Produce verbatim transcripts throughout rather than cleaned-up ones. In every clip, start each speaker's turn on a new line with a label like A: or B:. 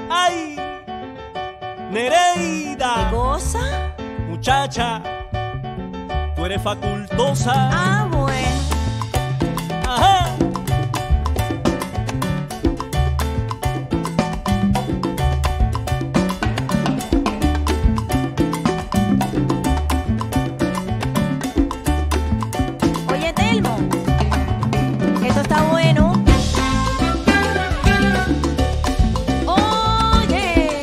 A: ¡Ay! Nereida.
B: ¿Qué cosa?
A: Muchacha, tú eres facultosa.
B: Ah, bueno.
A: Ajá.
B: Oye, Telmo, esto está bueno. Oye,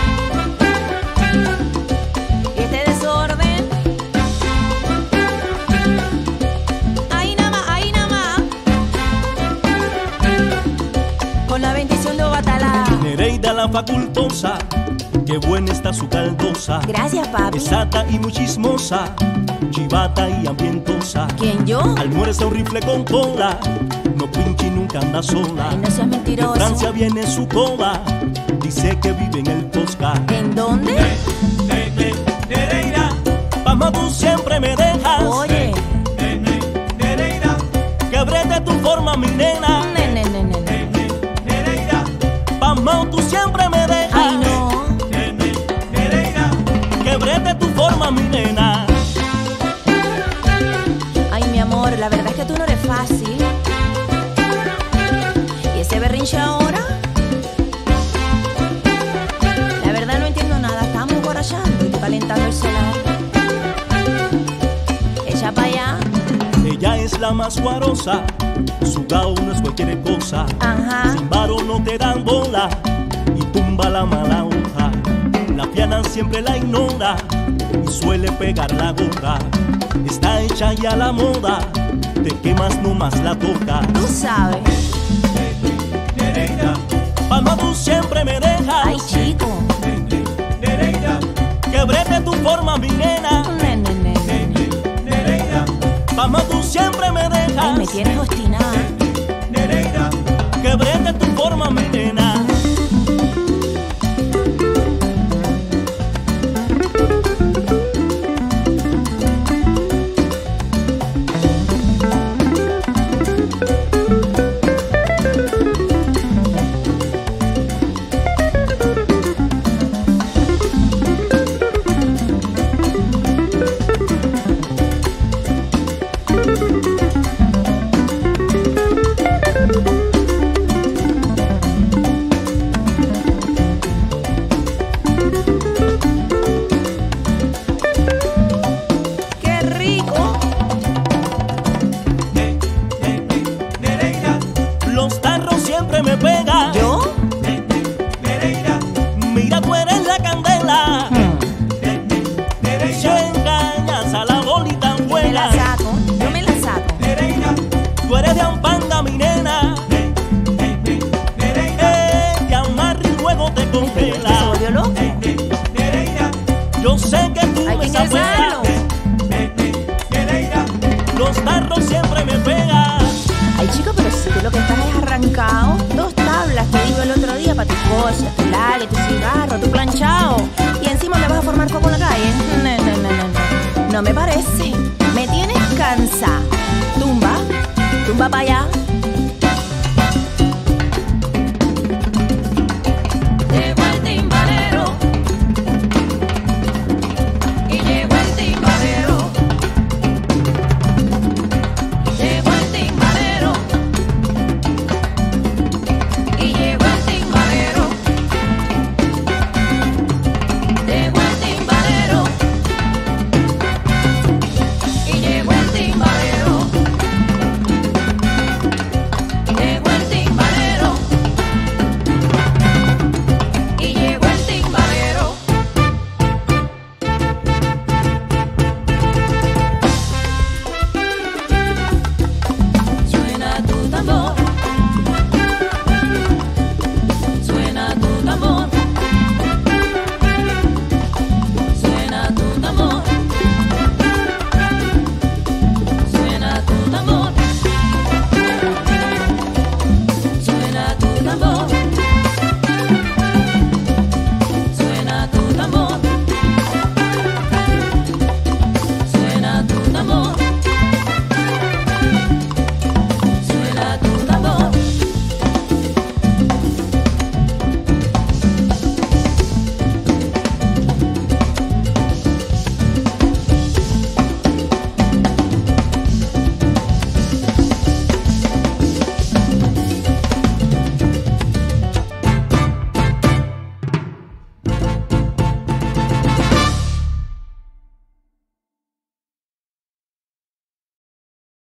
B: ¿y este desorden? Ahí nada más, ahí nada más. Con la bendición de Obatalá.
A: Nereida la facultosa, qué buena está su caldosa.
B: Gracias, papi.
A: Exacta y muy chismosa, chivata y ambientosa.
B: ¿Quién, yo?
A: Almuerza un rifle con cola, no pinche y nunca anda sola.
B: Ay, no seas
A: De
B: mentiroso.
A: Francia viene su cola, dice que vive en el Tosca.
B: ¿En dónde?
A: Ne- ne- Nereida, vamos tú siempre me dejas.
B: Oye.
A: Ne- ne- Nereida, que brete tu forma mi nena.
B: Ne, ne, ne, ne, ne.
A: Ne- ne- Nereida, vamos tú siempre me dejas.
B: Ay, no.
A: Ne- ne- Nereida, que brete tu forma mi nena.
B: Ay, mi amor, la verdad es que tú no eres fácil. ¿Y ese berrinche ahora? La verdad no entiendo nada. Estamos borrachando y tú calentando el solar. Echa pa' allá.
A: Ella es la más guarosa, su gao no es cualquier cosa.
B: Ajá.
A: Sin varo no te dan bola y tumba la mala hoja. La piana siempre la ignora y suele pegar la gorra. Está hecha ya la moda, te quemas nomás la toca.
B: Tú sabes.
A: Nereida, palma tú siempre me dejas.
B: Ay, chico.
A: Nereida, que brete tu forma mi nena.
B: Ne, ne, ne, ne, ne.
A: Nereida, palma tú siempre me dejas.
B: Ay, me tienes obstinada.
A: Nereida, que brete tu forma mi nena.
B: ¡Qué rico!
A: Ne- ne- ne- Nereida, los tarros siempre me pegan.
B: ¿Yo?
A: Ne- ne- Nereida, mira tú eres la candela. Ne- ne- Nereida, si engañas a la bolita
B: Me la
A: buena.
B: saco. Yo me la saco.
A: Nereida, tú eres de Ampanga mi nena. Ne- ne- ne- Nereida, eh, te amarra y luego te
B: ¿Se
A: congela.
B: volvió loco?
A: Ne- ne- Nereida, yo sé que tú
B: Hay
A: me
B: que
A: sapeas.
B: ingresarlo.
A: Ne- ne- Nereida, los tarros siempre me pegan.
B: Ay, chico, pero si tú lo que estás es arrancado. Dos tablas te digo el otro día para tus cosas, tu lague, tu cigarro, tu planchado. Y encima me vas a formar foco en la calle. No, no, no, no, no. No me parece. Me tienes cansa. Tumba, tumba para allá.